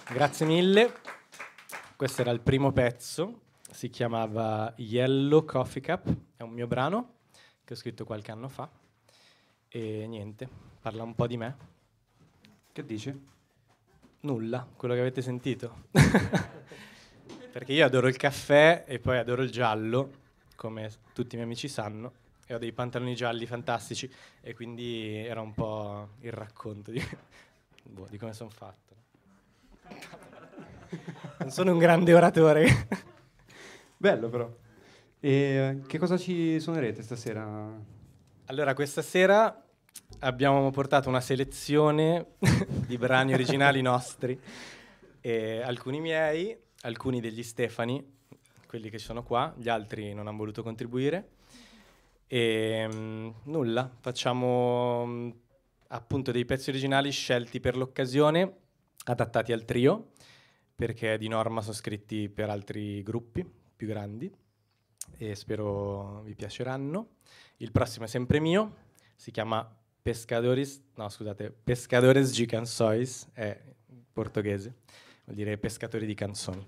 Grazie mille. Questo era il primo pezzo, si chiamava Yellow Coffee Cup, è un mio brano che ho scritto qualche anno fa e niente, parla un po' di me. Che dici? Nulla, quello che avete sentito. Perché io adoro il caffè e poi adoro il giallo, come tutti i miei amici sanno, e ho dei pantaloni gialli fantastici e quindi era un po' il racconto di come sono fatto. Non sono un grande oratore. Bello però. E che cosa ci suonerete stasera? Allora, questa sera abbiamo portato una selezione di brani originali nostri, e alcuni miei, alcuni degli Stefani, quelli che sono qua, gli altri non hanno voluto contribuire. E nulla, facciamo appunto dei pezzi originali scelti per l'occasione, adattati al trio, perché di norma sono scritti per altri gruppi più grandi e spero vi piaceranno. Il prossimo è sempre mio, si chiama Pescadores de Canções, è portoghese, vuol dire pescatori di canzoni.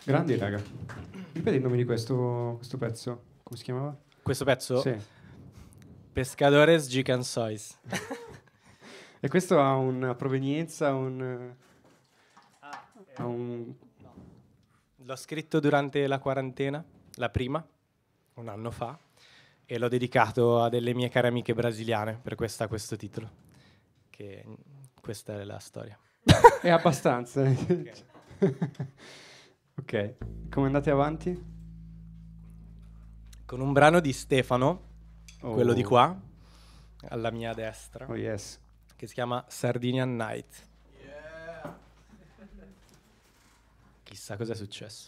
Grandi, raga. Ripeti il nome di questo pezzo. Come si chiamava? Questo pezzo? Sì. Pescadores Gicansois. E questo ha una provenienza, ha un... L'ho scritto durante la quarantena, la prima, un anno fa, e l'ho dedicato a delle mie care amiche brasiliane per questo titolo. Che questa è la storia. È abbastanza. Ok, come andate avanti? Con un brano di Stefano, quello di Oh. qua, alla mia destra, Oh yes. che si chiama Sardinian Night. Chissà cosa è successo.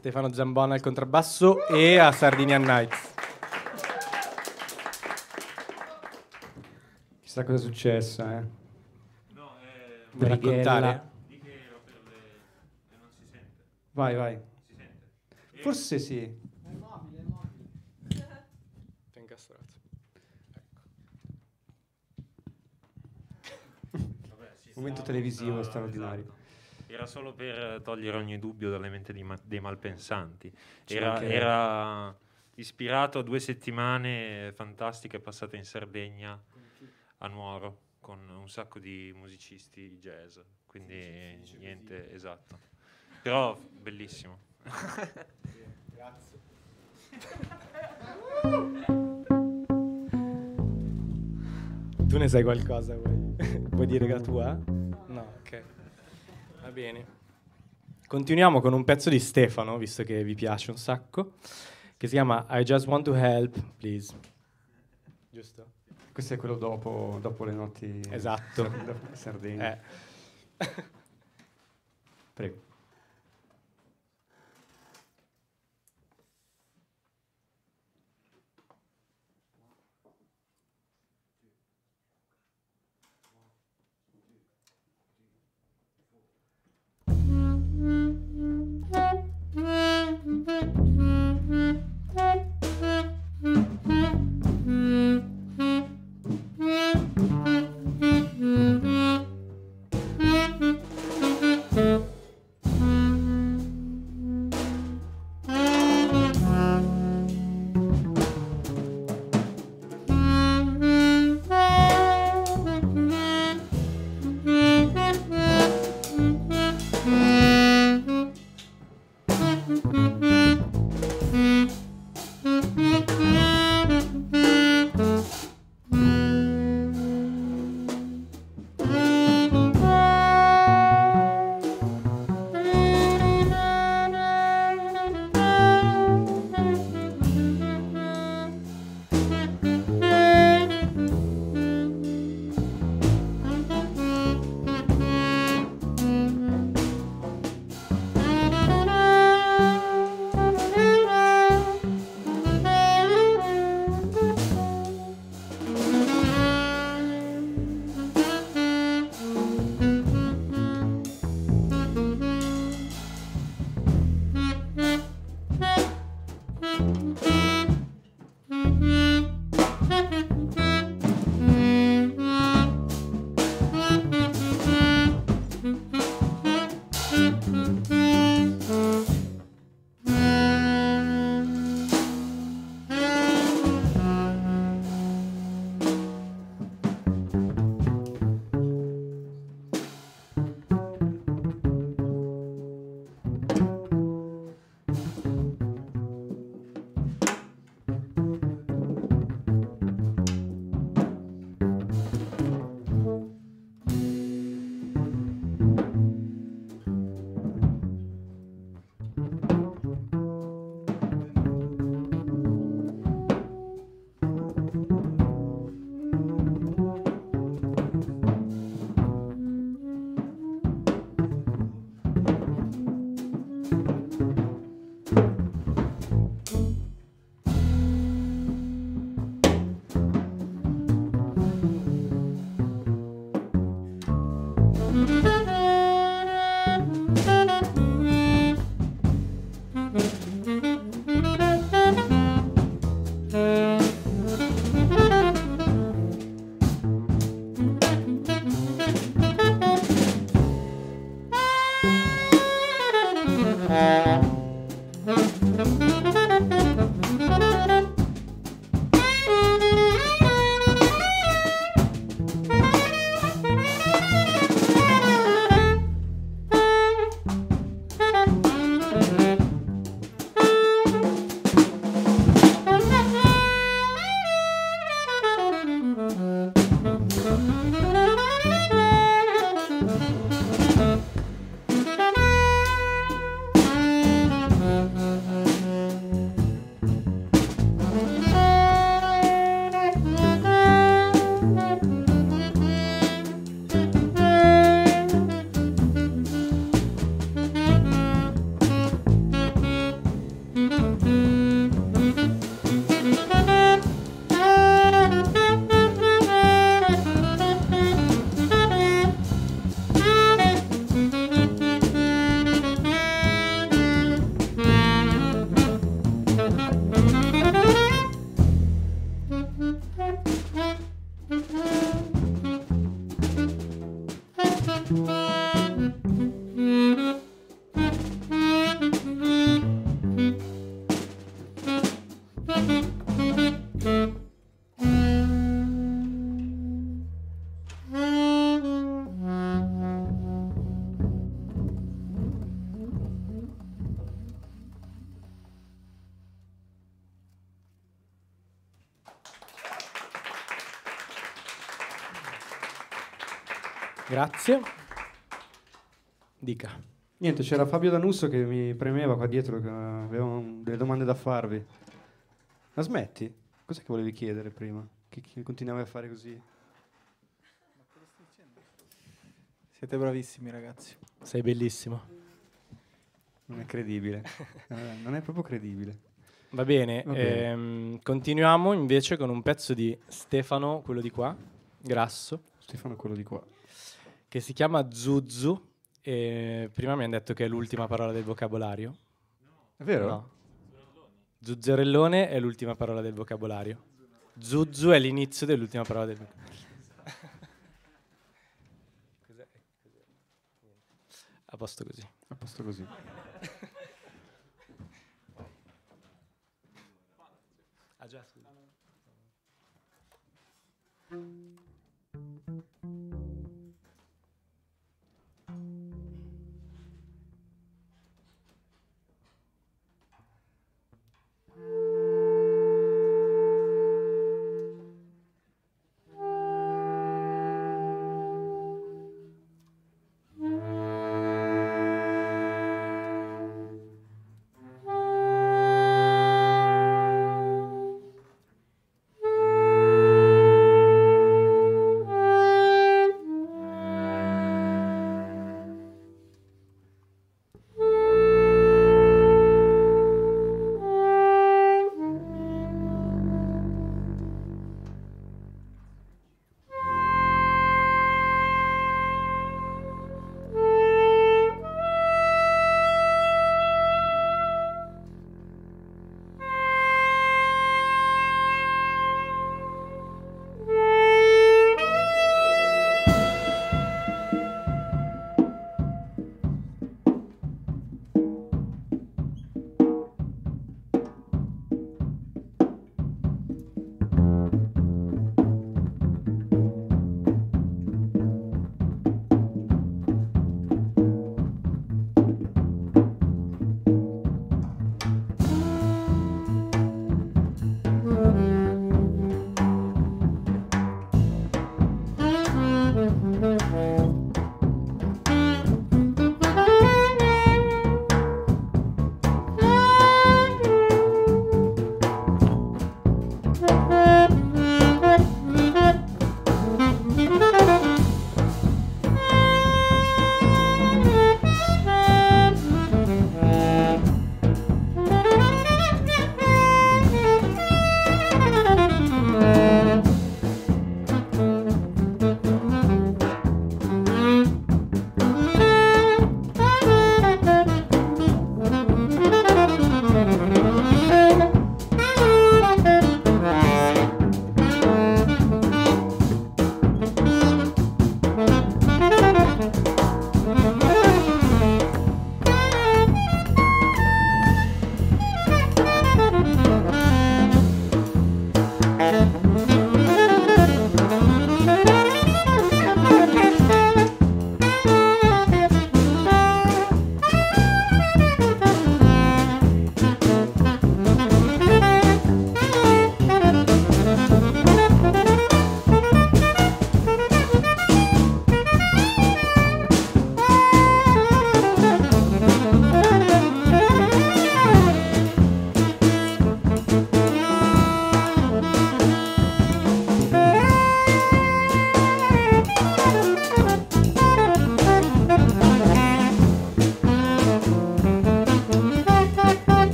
Stefano Zambon al contrabbasso e a Sardinian Nights. Chissà cosa è successo, eh? No, Vuoi raccontare? di che ero per le... non si sente. Vai. Si sente? Forse sì. È incastrato. Vabbè, Momento televisivo straordinario. Esatto. Era solo per togliere ogni dubbio dalle menti dei malpensanti. Ci mancherebbe. Era ispirato a 2 settimane fantastiche passate in Sardegna, a Nuoro, con un sacco di musicisti jazz. Quindi niente, esatto. Però bellissimo. Grazie. Tu ne sai qualcosa? Vuoi dire la tua? No, ok. Va bene. Continuiamo con un pezzo di Stefano, visto che vi piace un sacco, che si chiama I Just Want to Help, Please. Giusto? Questo è quello dopo le notti. Esatto. Sardegna. Prego. Grazie. Dica. Niente, c'era Fabio Danusso che mi premeva qua dietro, che aveva delle domande da farvi. La smetti? Cos'è che volevi chiedere prima? Che continuavi a fare così? Siete bravissimi, ragazzi. Sei bellissimo. Non è credibile. Non è proprio credibile. Va bene, Va bene. continuiamo invece con un pezzo di Stefano, quello di qua, Grasso, Stefano, quello di qua. che si chiama Zuzu. E prima mi hanno detto che è l'ultima parola del vocabolario. È vero? No. Zuzzerellone è l'ultima parola del vocabolario. Zuzu è l'inizio dell'ultima parola del vocabolario. A posto così. A posto così. Ah già, scusa.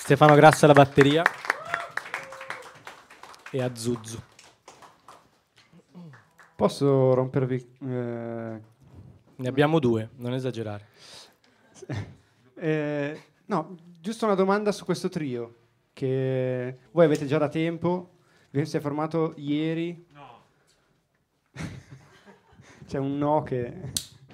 Stefano Grassa alla batteria e a Zuzu. Posso rompervi... Ne abbiamo 2, non esagerare. No, giusto una domanda su questo trio, che voi avete già da tempo, vi si è formato ieri. No. C'è un no che...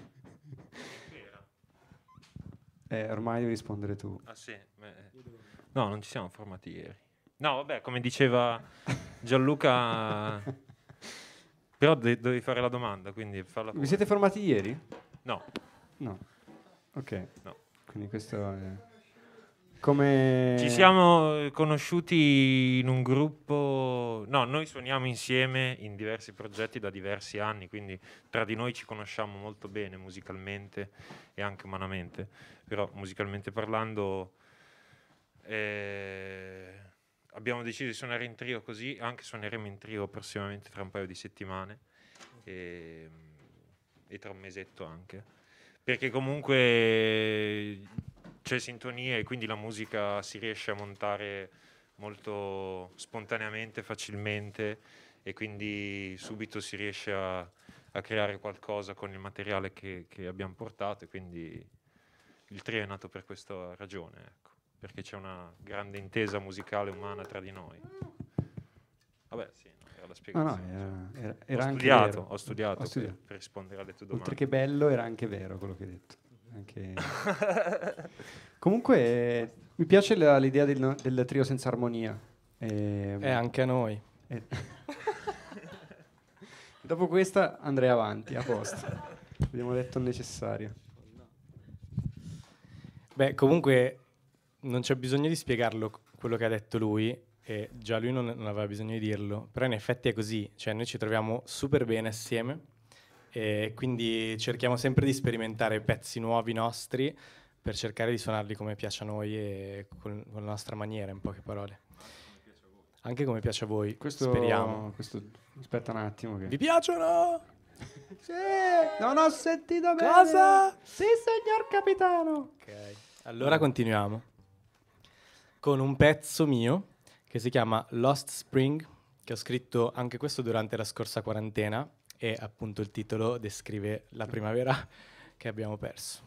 ormai devi rispondere tu. Ah sì? No, non ci siamo formati ieri. No, vabbè, come diceva Gianluca... Però dovevi fare la domanda, quindi farla pure. Vi siete formati ieri? No. No. Ok. No. Quindi questo è... Come... Ci siamo conosciuti in un gruppo... No, noi suoniamo insieme in diversi progetti da diversi anni, quindi tra di noi ci conosciamo molto bene musicalmente e anche umanamente. Però musicalmente parlando abbiamo deciso di suonare in trio così, anche suoneremo in trio prossimamente tra un paio di settimane e tra un mesetto anche. Perché comunque... c'è sintonia e quindi la musica si riesce a montare molto spontaneamente, facilmente e quindi subito si riesce a creare qualcosa con il materiale che abbiamo portato e quindi il trio è nato per questa ragione, ecco, perché c'è una grande intesa musicale umana tra di noi. Vabbè, sì, era la spiegazione. Era ho anche studiato, vero. ho studiato Ho studiato. per rispondere alle tue domande. Oltre che bello, era anche vero quello che hai detto. Anche... Comunque mi piace l'idea del trio senza armonia. Anche a noi. Dopo questa andrei avanti, a posto. Abbiamo detto il necessario. Beh, comunque non c'è bisogno di spiegarlo quello che ha detto lui, e già lui non aveva bisogno di dirlo, però in effetti è così, cioè noi ci troviamo super bene assieme e quindi cerchiamo sempre di sperimentare pezzi nuovi nostri per cercare di suonarli come piace a noi e con la nostra maniera, in poche parole. Anche come piace a voi, speriamo. Aspetta un attimo. Che... Vi piacciono? Sì, non ho sentito bene. Cosa? Sì, signor capitano. Ok, allora continuiamo con un pezzo mio che si chiama Lost Spring, che ho scritto anche questo durante la scorsa quarantena e appunto il titolo descrive la primavera che abbiamo perso.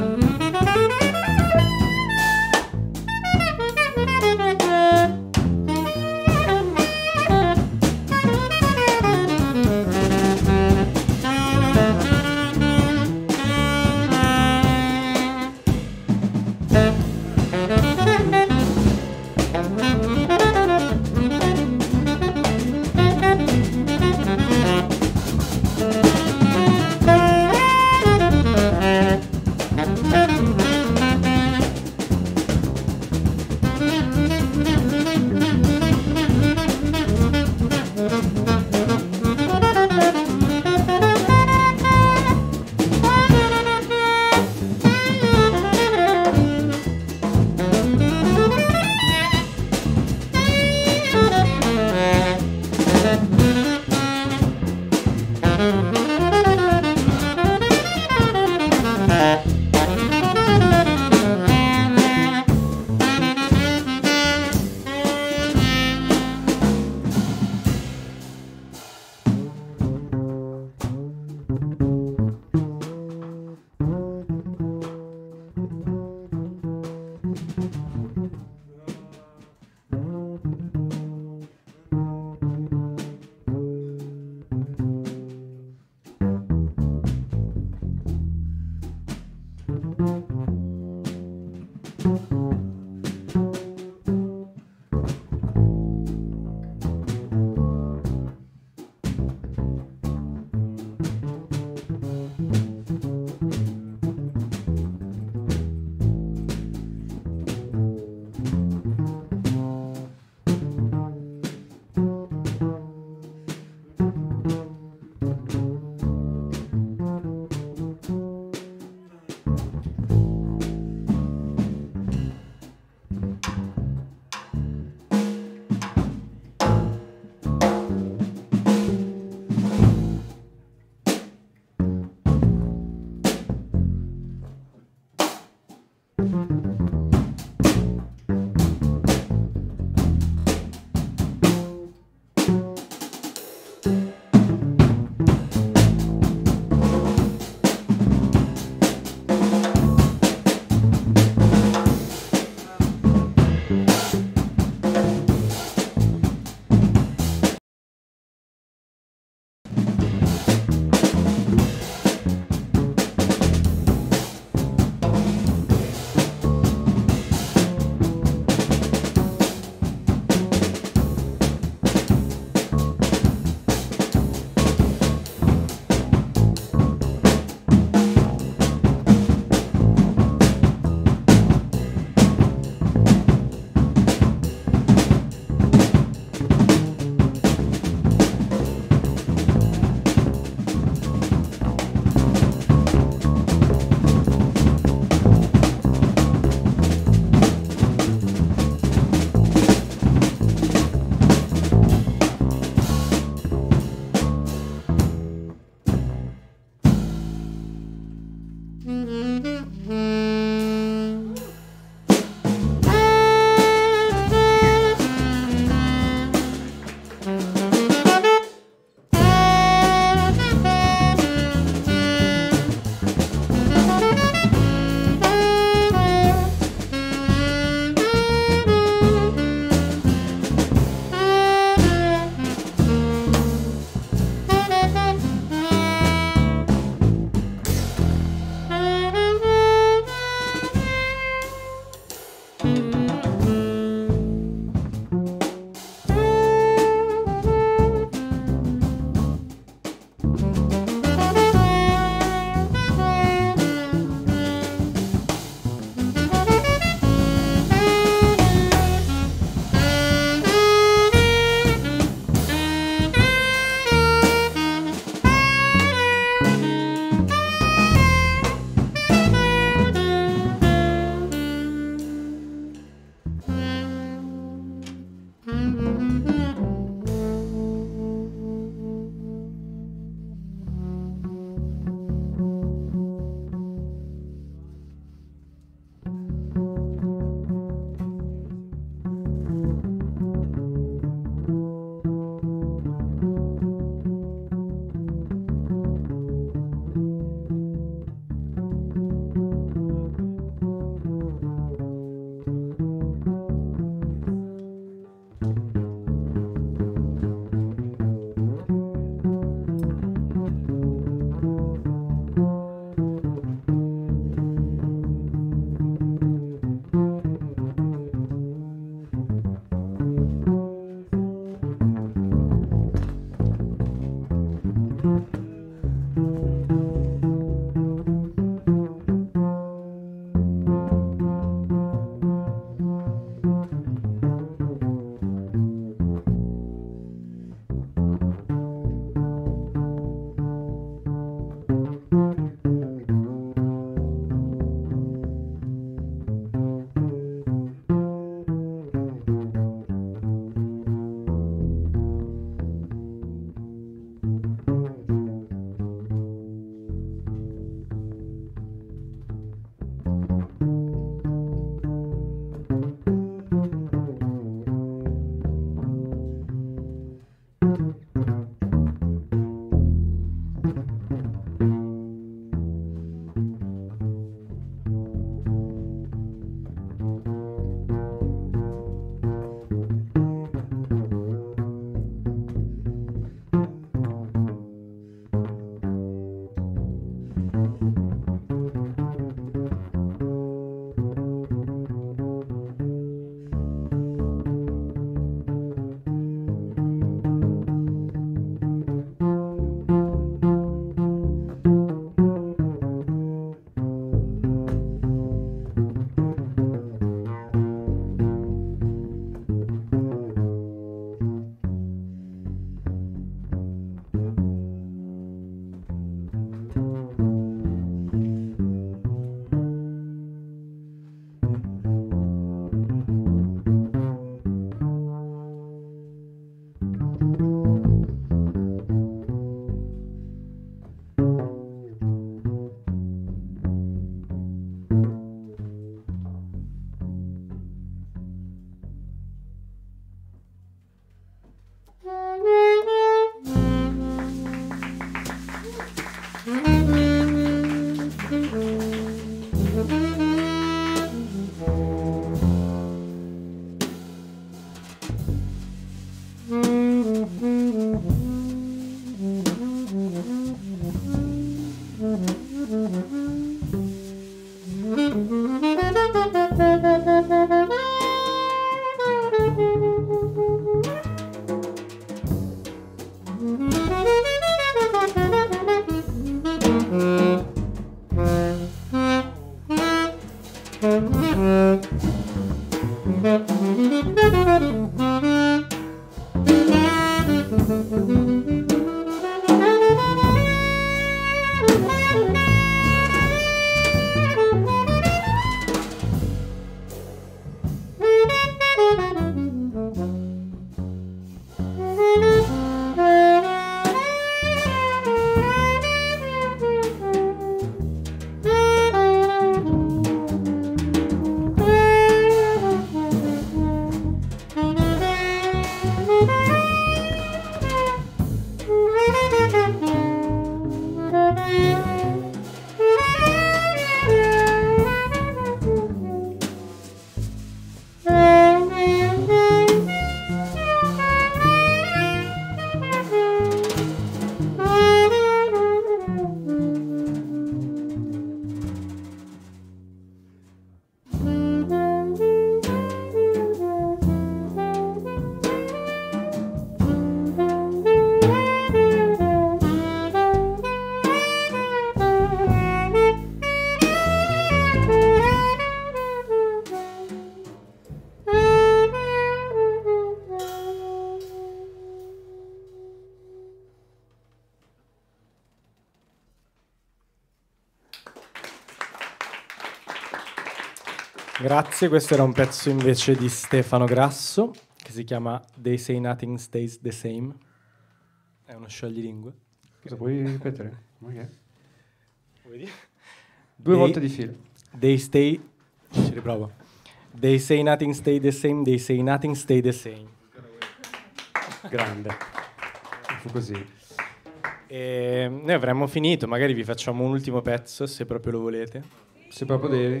Grazie, questo era un pezzo invece di Stefano Grasso che si chiama They Say Nothing Stays the Same. È uno scioglilingue. Cosa puoi ripetere? Vuoi dire? Due volte di fila. They stay... Ci riprovo. They say nothing stay the same, they say nothing stay the same. Grande. Fu così. E noi avremmo finito, magari vi facciamo un ultimo pezzo se proprio lo volete. Se proprio devi.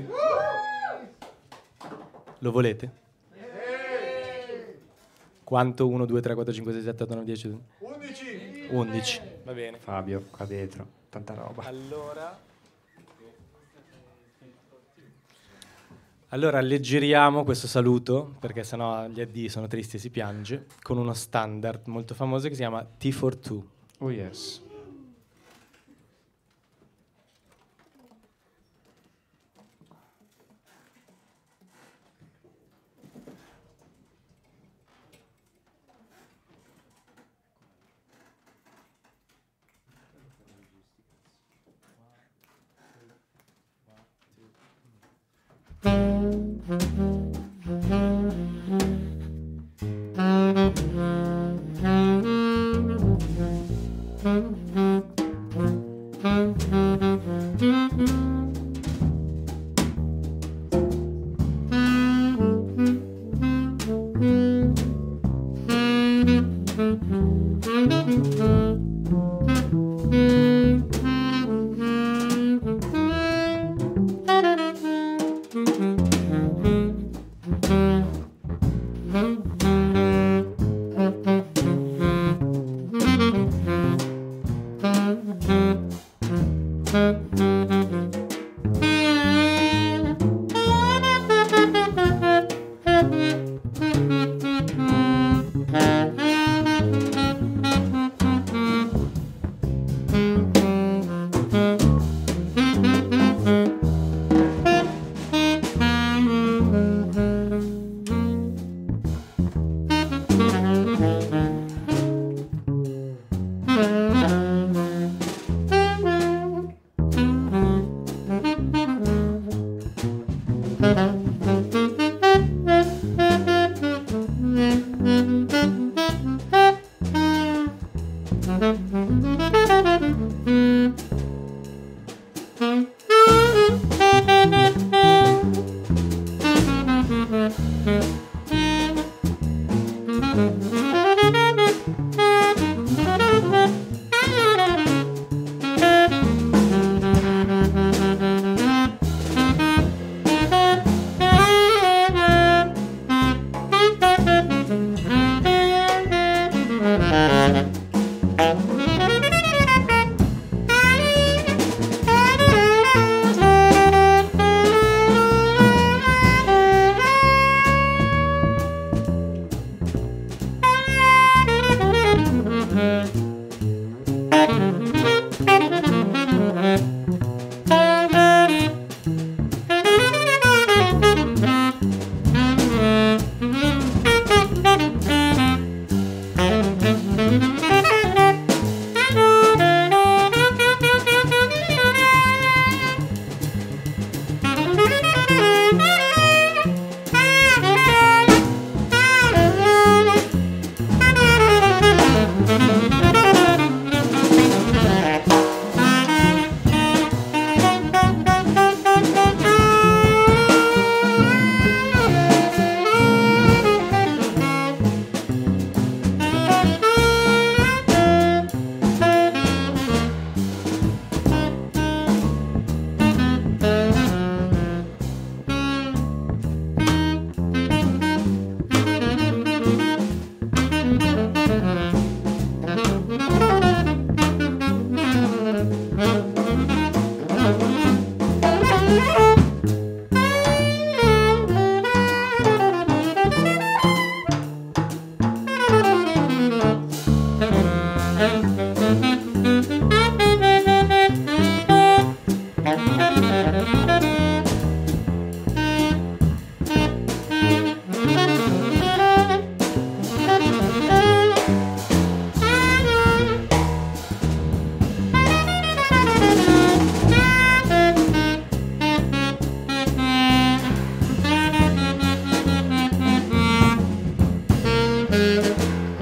Lo volete? Quanto? 1, 2, 3, 4, 5, 6, 7, 8, 9, 10, 11. Va bene. Fabio, qua dietro. Tanta roba. Allora alleggeriamo questo saluto, perché sennò gli addii sono tristi e si piange, con uno standard molto famoso che si chiama T for Two. Oh yes.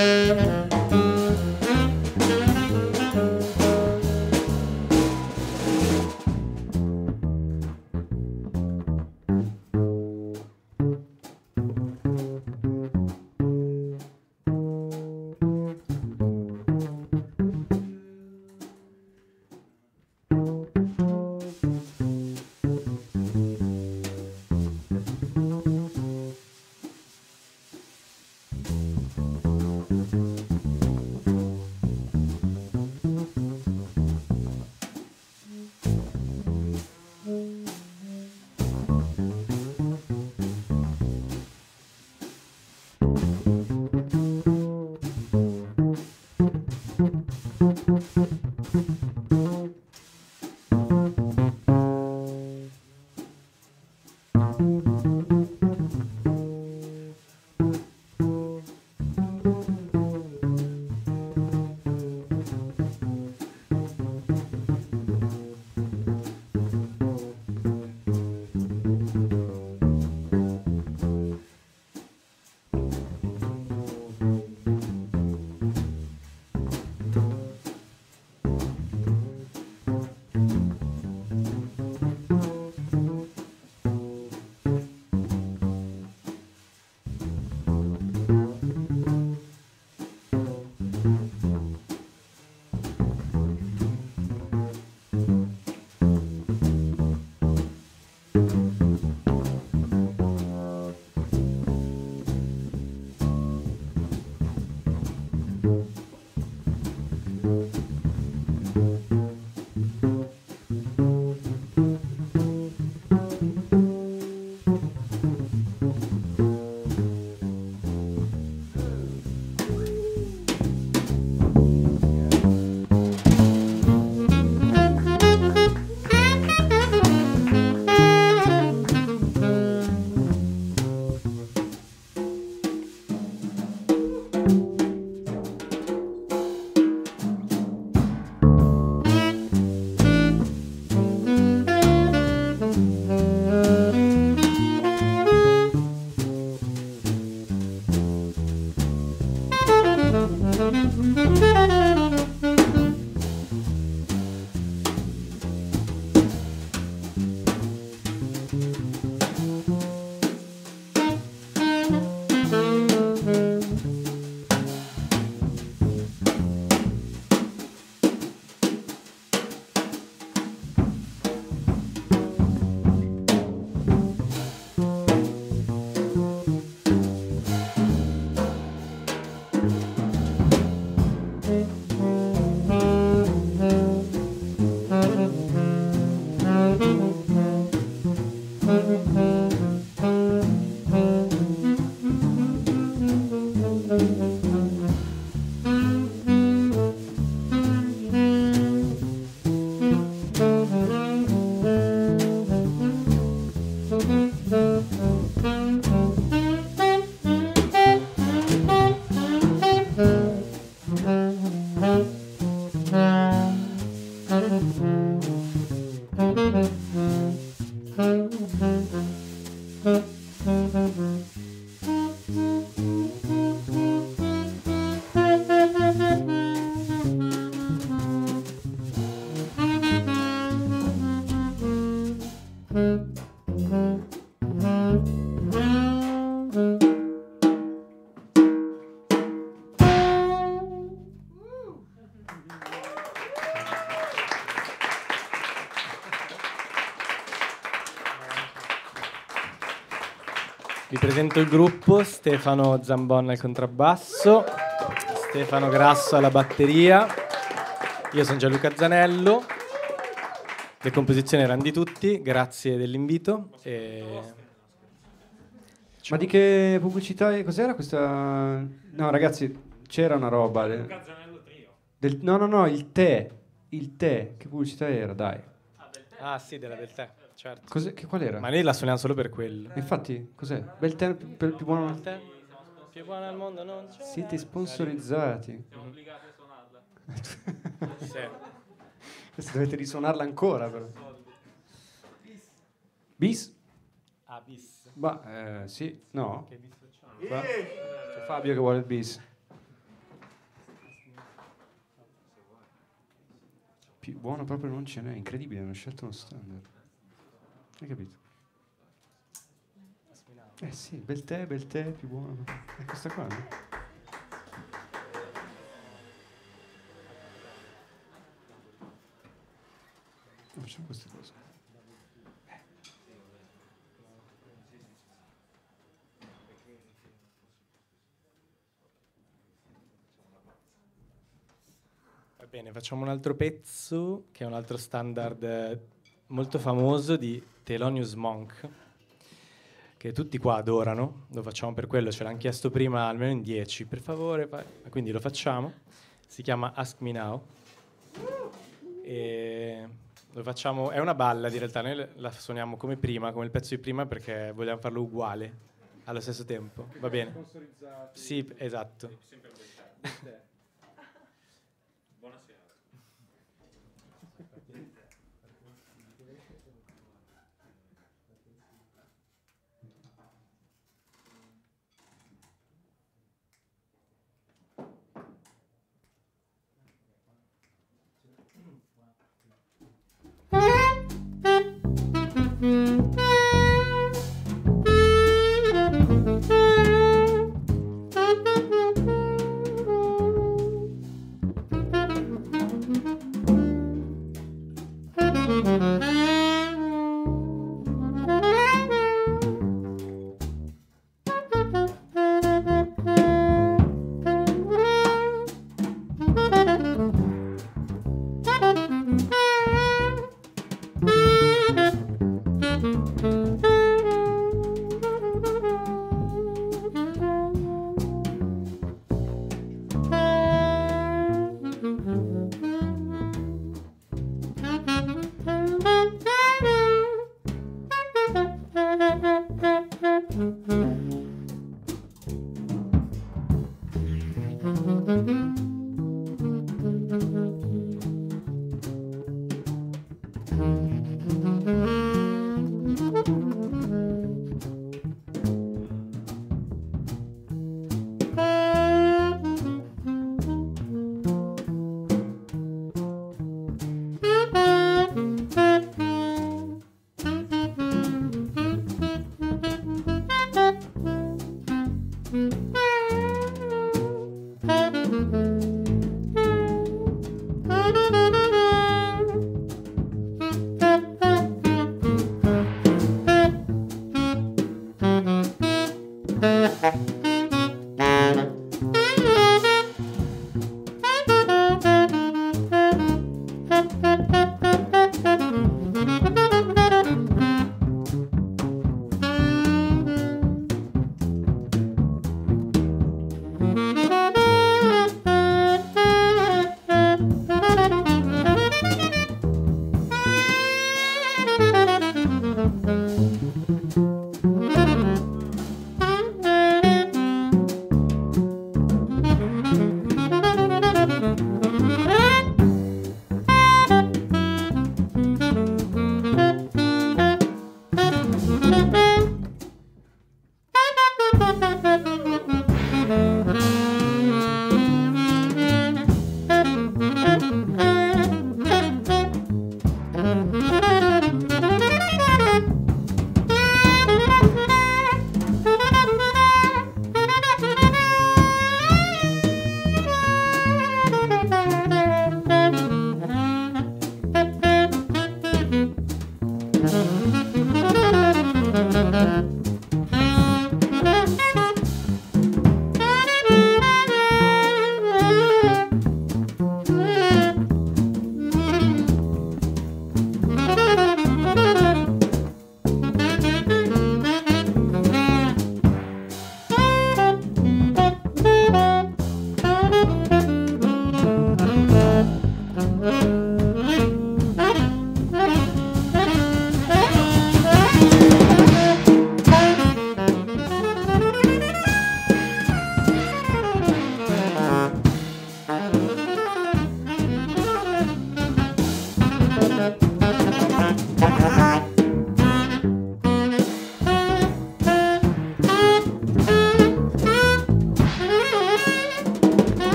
Vi presento il gruppo: Stefano Zambon al contrabbasso, Stefano Grasso alla batteria, io sono Gianluca Zanello. Le composizioni erano di tutti, grazie dell'invito. Ma di che pubblicità è? Cos'era questa? No, ragazzi, c'era una roba. No, il tè. Il tè, che pubblicità era, dai. Ah sì, della Beltè, certo. Qual era? Ma noi la suoniamo solo per quello. Infatti, cos'è? Bel tè più buono. Beltè, più buona al mondo non c'è. Siete sponsorizzati. Siamo obbligati a suonarla. Sì. Questa dovete risuonarla ancora, però. Bis? Ah, bis. Sì, no? Che bis facciamo? Qua? C'è Fabio che vuole il bis. Più buono proprio non ce n'è, incredibile, hanno scelto uno standard. Hai capito? Eh sì, bel tè, più buono. È questa qua, no? Facciamo queste cose. Va bene, facciamo un altro pezzo che è un altro standard molto famoso di Thelonious Monk, che tutti qua adorano. Lo facciamo per quello, ce l'hanno chiesto prima almeno in 10, per favore, quindi lo facciamo. Si chiama Ask Me Now e lo facciamo, è una ballad in realtà, noi la suoniamo come prima, come il pezzo di prima, perché vogliamo farlo uguale allo stesso tempo. Va bene? Sì, esatto. Buonasera.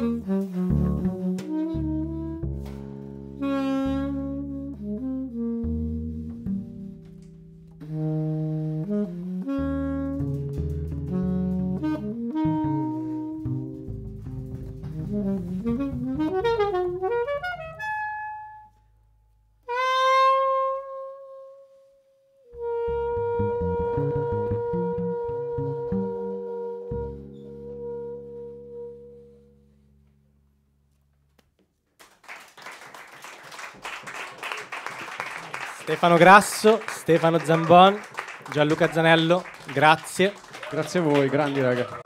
Stefano Grasso, Stefano Zambon, Gianluca Zanello, grazie. Grazie a voi, grandi raga.